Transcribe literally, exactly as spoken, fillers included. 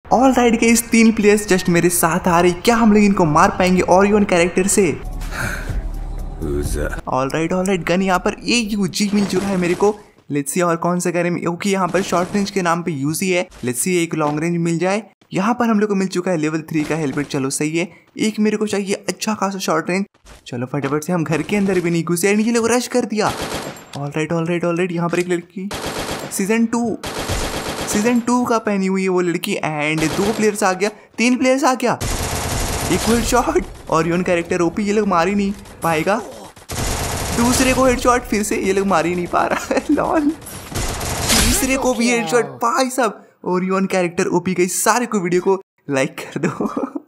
All right guys, तीन players just मेरे साथ आ रहे, क्या हम लोग इनको मार पाएंगे ओरियन कैरेक्टर से? All right all right, gun यहाँ पर एक यूजी मिल चुका है मेरे को। लेट्स सी और कौन सा करें, ओके यहाँ पर शॉर्ट रेंज के नाम पे यूजी है। लेट्स सी एक लॉन्ग रेंज मिल जाए। यहाँ पर हम लोग को मिल चुका है लेवल थ्री का हेलमेट, चलो सही है। एक मेरे को चाहिए अच्छा खासा शॉर्ट रेंज। चलो फटाफट से, हम घर के अंदर भी नहीं घुसे, ये लोग रश कर दिया। All right all right all right, यहाँ पर एक लड़की सीजन टू सीजन टू का पहनी हुई है वो लड़की, एंड दो प्लेयर्स आ गया, तीन प्लेयर्स आ गया, एक हेडशॉट। ओरियन कैरेक्टर ओपी, ये लोग मार ही नहीं पाएगा। दूसरे को हेडशॉट, फिर से ये लोग मार ही नहीं पा रहा है लॉल। तीसरे को भी हेडशॉट, भाई साहब ओरियन कैरेक्टर ओपी। गई सारे को वीडियो को लाइक कर दो।